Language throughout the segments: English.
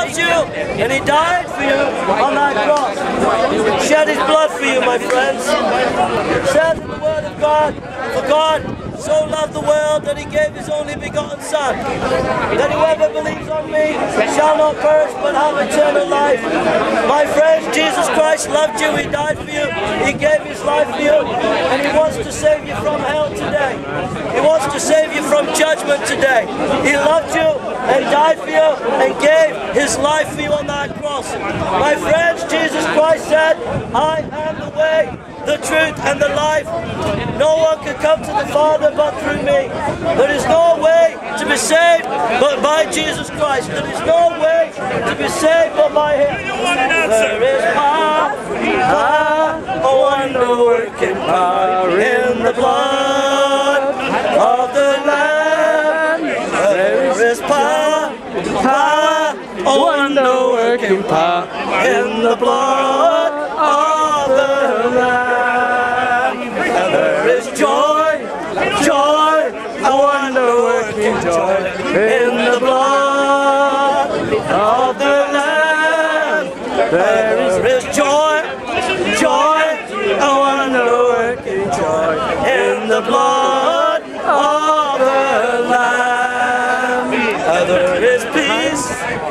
loves you, and He died for you on that cross. He shed His blood for you, my friends. It says in the Word of God, for God so loved the world that He gave His only begotten Son, that whoever believes on me shall not perish but have eternal life. My friends, Jesus Christ loved you, He died for you, He gave His life for you, and He wants to save you from hell today. He wants to save you from judgment today. He loved you and died for you and gave His life for you on that cross. My friends, Jesus Christ said, I am the way, the truth and the life. No one can come to the Father but through me. There is no way to be saved but by Jesus Christ. There is no way to be saved but by Him. There is power, a wonder-working power in the blood of the Lamb. There is power, a wonder-working power in the blood of the Lamb. There is joy, a wonder-working joy in the blood of the Lamb. There is joy, a wonder-working joy in the blood of the Lamb. There is peace,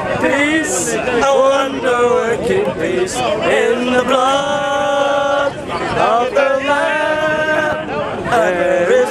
a wonder-working peace in the blood of the Lamb. There is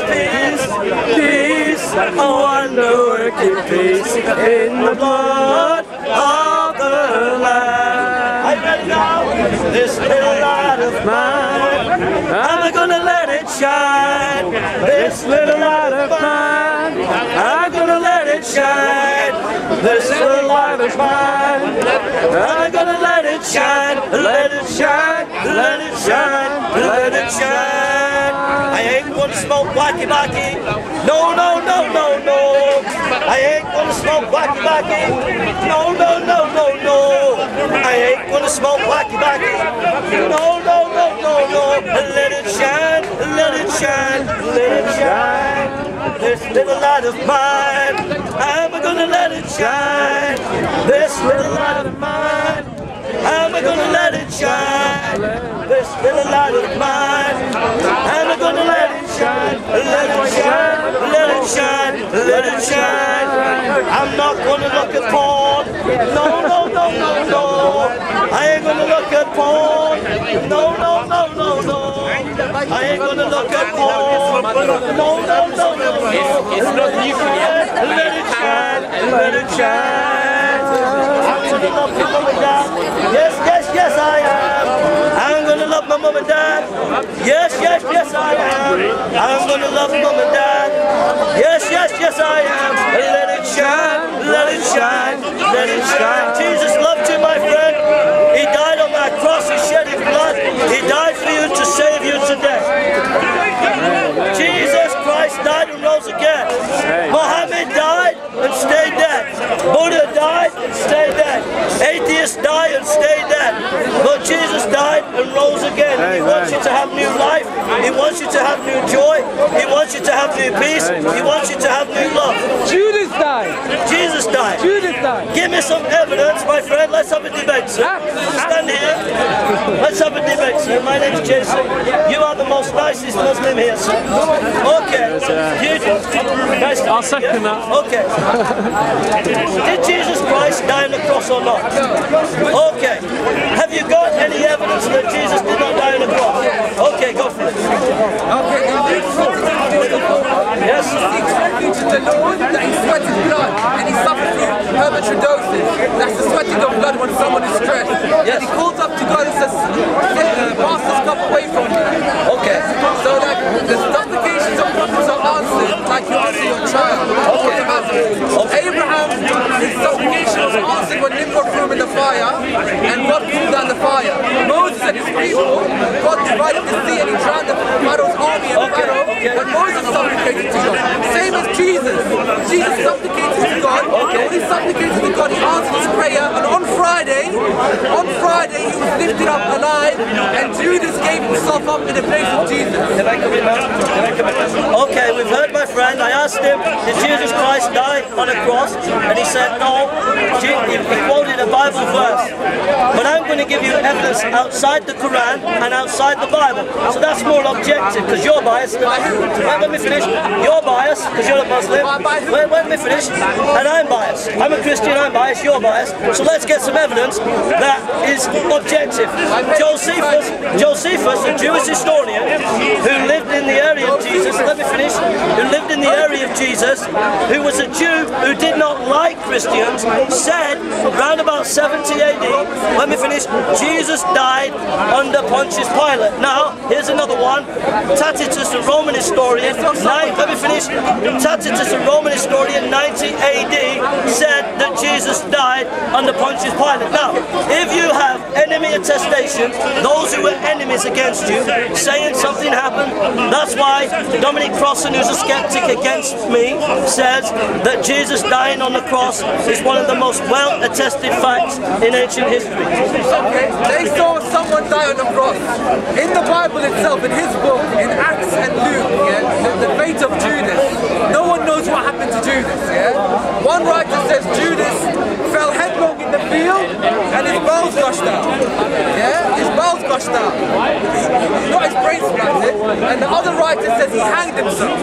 peace, a wonder-working peace in the blood of the Lamb. I ready now? This little light of mine, I'm gonna let it shine. This little light of mine, I'm gonna let it shine. This little light of mine, I'm gonna let it shine. Let it shine, let it shine, let it shine. I ain't gonna smoke wacky-wacky. No, no, no, no, no. I ain't gonna smoke wacky-wacky. No, no, no, no, no. I ain't gonna smoke wacky-wacky. No, no, no, no, no. Let it shine, let it shine, let it shine. This little light of mine, I'm gonna let it shine. This little light of mine, I'm gonna let it shine. This little light of mine, I'm gonna let it shine. Let it shine, let it shine, let it shine. I'm not gonna look at porn. No, no, no, no, no. I ain't gonna look at porn. No, no, no, no, no. I ain't gonna look at porn. No, no, no, no, no. It's not nuclear. Let it shine, let it shine. I'm gonna love my mom and dad. Yes, yes, yes, I am. I'm gonna love my mom and dad. Yes, yes, yes, I am. I'm gonna love mom and dad. Yes, yes, yes, I am. Let it shine, let it shine, let it shine. Jesus loved you, my friend. He died on that cross. He shed His blood. He died for you to save you today. Jesus Christ died and rose again. Muhammad died and stayed dead. Buddha died and stayed dead. Atheists die and stay dead. But Jesus died and rose again. He wants you to have new life. He wants you to have new joy. He wants you to have new peace. He wants you to have new love. Judas died. Jesus died. Judas died. Give me some evidence, my friend. Let's have a debate, sir. Stand here. Let's have a debate, sir. My name's Jason. You are the most nicest Muslim here, sir. Okay. Nice. I'll second that. Okay. Did Jesus Christ die on the cross or not? Okay. Have you got any evidence that Jesus did not die on the cross? Okay, go for it. Yes. He attributes to the Lord that He sweated blood and He suffered through hermaphrodisis. That's the sweating of blood when someone is stressed. Yes. And He calls up to God and says, pass this cup away from me. Okay. So like the supplications of prophets are answered like you answer your child. Okay. Abraham, his supplication was answered when Nimrod threw him in the fire and God pulled down the fire. Moses and his people, God divided the sea and He drowned the Pharaoh's army and Pharaoh. But Moses supplicated to God. Same as Jesus. Jesus supplicated to God. When He supplicated to God, He answered his prayer. And on Friday, He was lifted up alive and Judas gave himself up in the place of Jesus. Okay, we've heard my friend. I asked him, did Jesus Christ die on a cross? And he said no. He quoted a Bible evidence outside the Quran and outside the Bible. So that's more objective, because you're biased. Wait, let me finish. You're biased, because you're a Muslim. Wait, let me finish. And I'm biased. I'm a Christian, I'm biased, you're biased. So let's get some evidence that is objective. Josephus, a Jewish historian who lived in the area of Jesus, let me finish, who lived in the area of Jesus, who was a Jew who did not like Christians, said around about 70 AD, let me finish, Jesus died under Pontius Pilate. Now, here's another one. Tacitus, a Roman historian, let me finish, Tacitus, a Roman historian, 90 AD, said that Jesus died under Pontius Pilate. Now, if you have enemy attestation, those who were enemies against you, saying something happened, that's why Dominic Crossan, who's a skeptic against me, says that Jesus dying on the cross is one of the most well-attested facts in ancient history. Okay, they saw someone die on the cross. In the Bible itself, in his book, in Acts and Luke, the fate of Judas, no one knows what happened to Judas, One writer says Judas fell headlong in the field and his bowels gushed out. His bowels gushed out. He got his brain splattered, and the other writer says he hanged himself.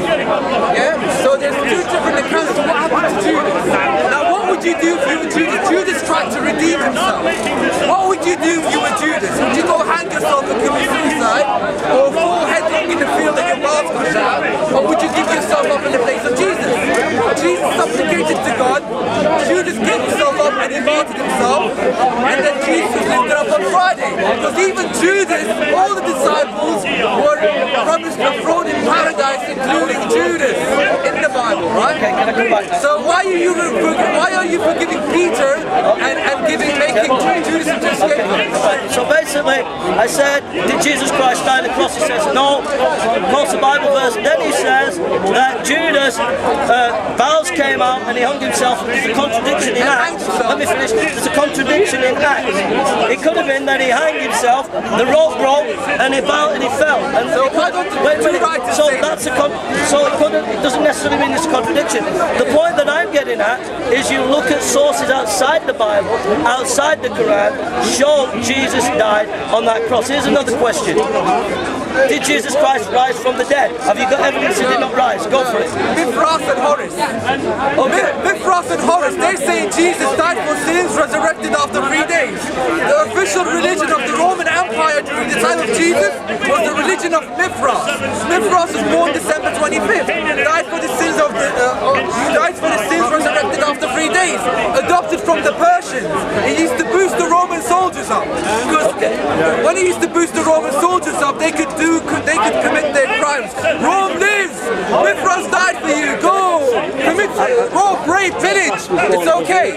So there's two different accounts of what happened to Judas. Now what would you do if you were Judas? Judas tried to redeem himself. What would you do if you were Judas? Would you go hang yourself and commit suicide? Or fall headlong in the field and your bowels gushed out? Or would you give yourself up in the place of Jesus? Jesus supplicated to God, Judas gave himself up and he martyred himself, and then Jesus was lifted up on Friday. Because even Judas, all the disciples were promised to be thrown in paradise, including Judas, in the Bible, right? Okay, can I come back? So why are you forgiving Peter and making Judas into a scapegoat? So basically, I said, did Jesus Christ die on the cross? He says, no. Quotes the Bible verse. Then he says that Judas, bowels came out and he hung himself. There's a contradiction in Acts. Let me finish. There's a contradiction in Acts. It could have been that he hanged himself, the rope broke, and he bowed and he fell. And so wait a minute. So that's it doesn't necessarily mean it's a contradiction. The point that I'm getting at is you look at sources outside the Bible, outside the Quran, show Jesus died on that cross. Here's another question. Did Jesus Christ rise from the dead? Have you got evidence he did not rise? Go for it. Mithras and Horus. Okay. Mithras and Horus, they say Jesus died for sins, resurrected after 3 days. The official religion of the Roman Empire during the time of Jesus was the religion of Mithras. Mithras was born December 25th. Died for the sins resurrected after 3 days. Adopted from the Persians. He used to boost the Roman soldiers up. Because when he used to boost the Roman soldiers up, they could commit their crimes. Rome lives! Mithras died for you! Go! Commit, go, brave, village! It's okay!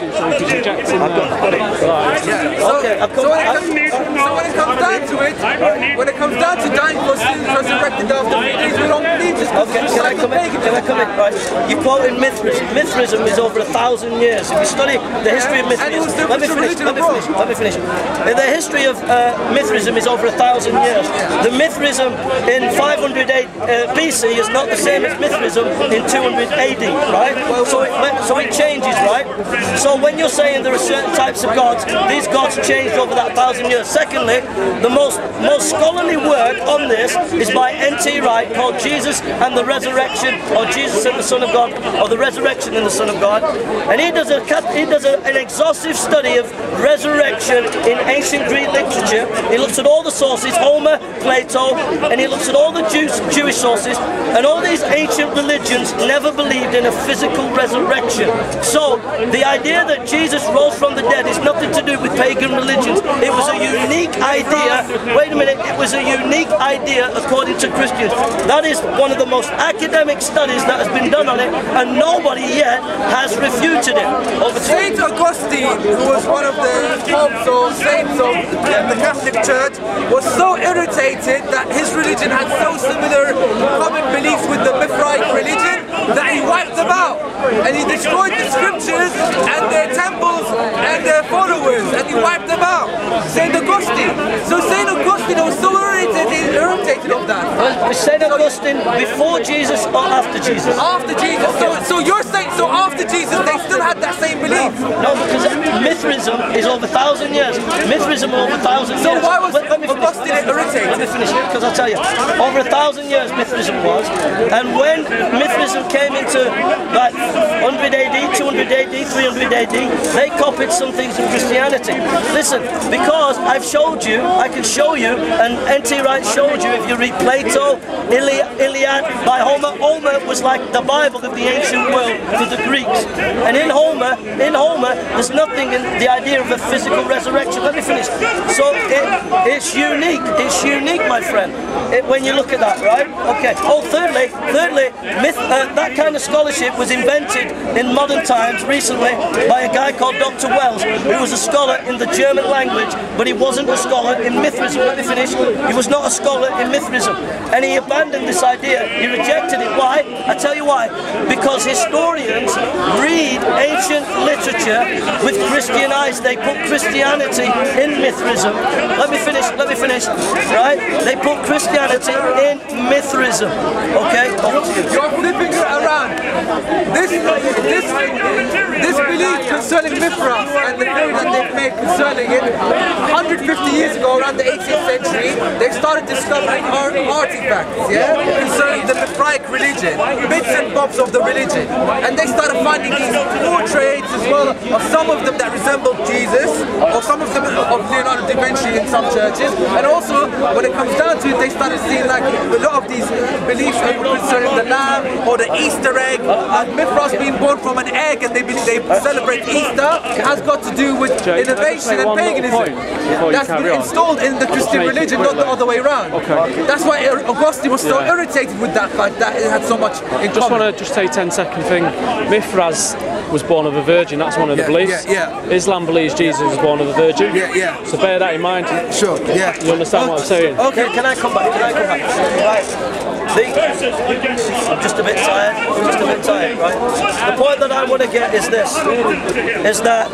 So when it comes down to it, when it comes down to dying for sins resurrected after 3 days, we don't believe just because can I come in? Right. You quoted Mithras. Mithraism is over 1,000 years. If you study the history of Mithraism, let me finish. The history of Mithraism is over 1,000 years. The Mithraism in 500 BC is not the same as Mithraism in 200 AD, right? So it changes, right? So when you're saying there are certain types of gods, these gods changed over that 1,000 years. Secondly, the most scholarly work on this is by N.T. Wright called Jesus and the Resurrection, or Jesus and the Son of God, or the Resurrection and the Son of God. And he does an exhaustive study of resurrection in ancient Greek literature. He looks at all the sources, Homer, Plato, and he looks at all the Jewish sources, and all these ancient religions never believed in a physical resurrection. So the idea that Jesus rose from the dead is nothing to do with pagan religions. It was a unique idea. Wait a minute, it was a unique idea according to Christians. That is one of the most academic studies that has been done on it, and nobody yet has refuted it. Saint Augustine, who was one of the popes or saints of the Catholic Church, was so irritated that his religion had so similar common beliefs with the Mithraic religion that he wiped them out. And he destroyed the scriptures and their temples and their followers, and he wiped them out. Saint Augustine. So Saint Augustine was so irritated of that. Is St. Augustine before Jesus or after Jesus? After Jesus. So you're saying, so after Jesus they still had that same belief? No, because Mithraism is over 1,000 years. Mithraism over 1,000 years. So why was Augustine irritated? Let me finish, because I'll tell you. Over 1,000 years Mithraism was, and when Mithraism came into like 100 AD, 200 AD, 300 AD, they copied some things in Christianity. Listen, because I've showed you, I can show you, and N.T. Wright showed you, if you read Plato, Iliad by Homer. Homer was like the Bible of the ancient world to the Greeks. And in Homer, there's nothing in the idea of a physical resurrection. Let me finish. So it's unique. It's unique, my friend, when you look at that, right? Okay. Oh, thirdly, that kind of scholarship was invented in modern times recently by a guy called Dr. Wells, who was a scholar in the German language, but he wasn't a scholar in Mithraism. Let me finish. He was not a scholar in Mithraism, and he abandoned this idea. He rejected it. Why? I tell you why. Because historians read ancient literature with Christian eyes. They put Christianity in Mithraism. Let me finish. Right? They put Christianity in Mithraism. Okay? You're flipping it around. This belief concerning Mithras and the theory that they've made concerning it, 150 years ago, around the 18th century, they started discovering artifacts, concerning the Mithraic religion, bits and bobs of the religion, and they started finding these portraits as well of some of them that resembled Jesus, or some of them of Leonardo da Vinci in some churches, and also when it comes down to it, they started seeing like a lot of these beliefs concerning the lamb or the Easter egg, and Mithras being born from an egg, and they celebrate Easter, has got to do with innovation and paganism. That's been installed in the Christian religion, not the other way around. That's why Augustine was so irritated with that fact that it had so much in common. I want to say a 10-second thing. Mithras was born of a virgin, that's one of the beliefs. Islam believes Jesus was born of a virgin. So bear that in mind. Sure, You understand what I'm saying? Okay, can I come back? Right. I'm just a bit tired, right? The point that I want to get is this, is that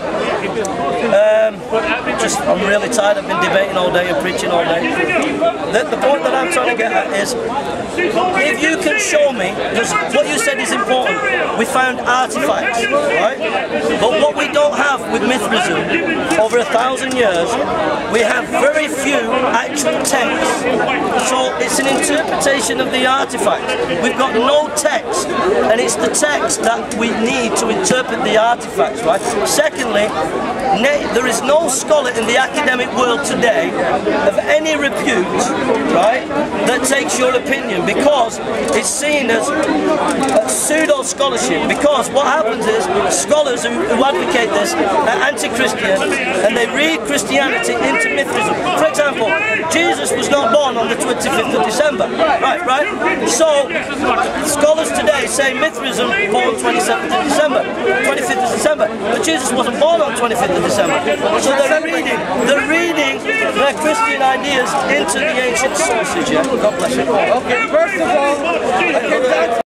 I'm really tired. I've been debating all day and preaching all day. The point that I'm trying to get at is, if you can show me, because what you said is important, we found artifacts, right? But what we don't have with Mithraism, over 1,000 years, we have very few actual texts. So it's an interpretation of the artifacts. We've got no text, and it's the text that we need to interpret the artifacts, right? Secondly, there is no scholar in the academic world today of any repute, right, that takes your opinion, because it's seen as pseudo scholarship. Because what happens is scholars who advocate this are anti-Christian, and they read Christianity into Mithraism. For example, Jesus was not born on the 25th of December, right? So scholars today say Mithraism born 27th of December, 25th of December, but Jesus wasn't born on 25th of December. So they're reading their Christian ideas into the ancient sources. God bless you. Okay, first of all,